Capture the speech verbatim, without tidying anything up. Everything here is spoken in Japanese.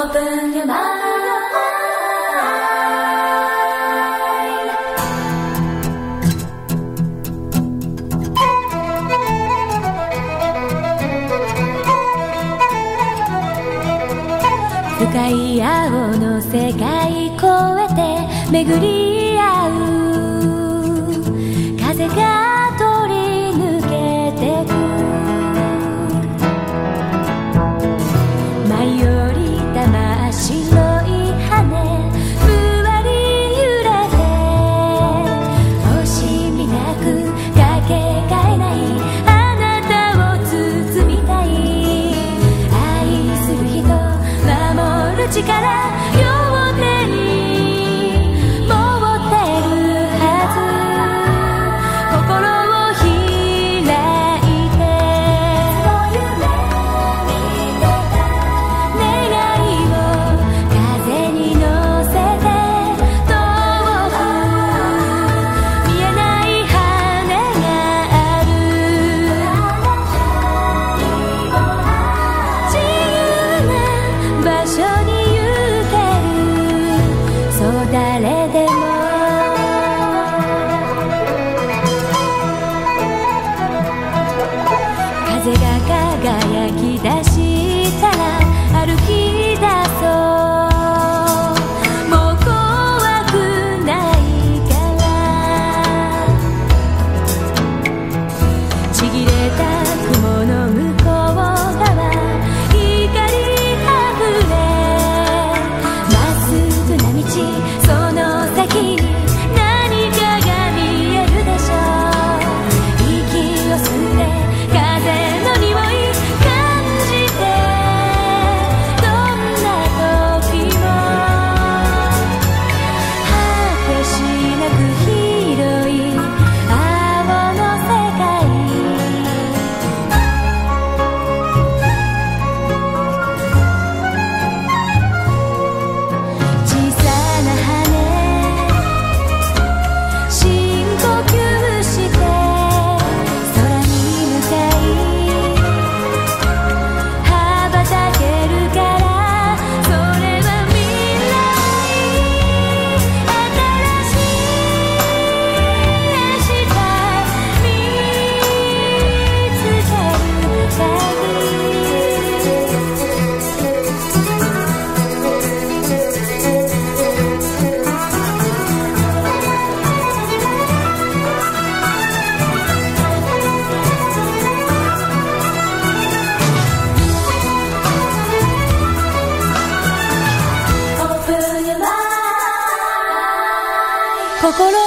Open your mind.深い青の世界越えて巡り合う風が通り抜けてく舞い降りた真っ白い羽ふわり揺れて惜しみなくかけがえないあなたを包みたい愛する人守る力両手に持ってるはず心を開いて願いを風に乗せて遠く見えない羽がある自由な場所に誰でも風が輝き出したら歩き出そうもう怖くないからちぎれた雲の向こう側光あふれまっすぐな道その先に何かが見えるでしょう息を吸って風の匂い感じてどんな時も果てしなく広い青の世界小さな羽深呼吸して空に向かい羽ばたけるからそれは未来新しい明日見つける限り心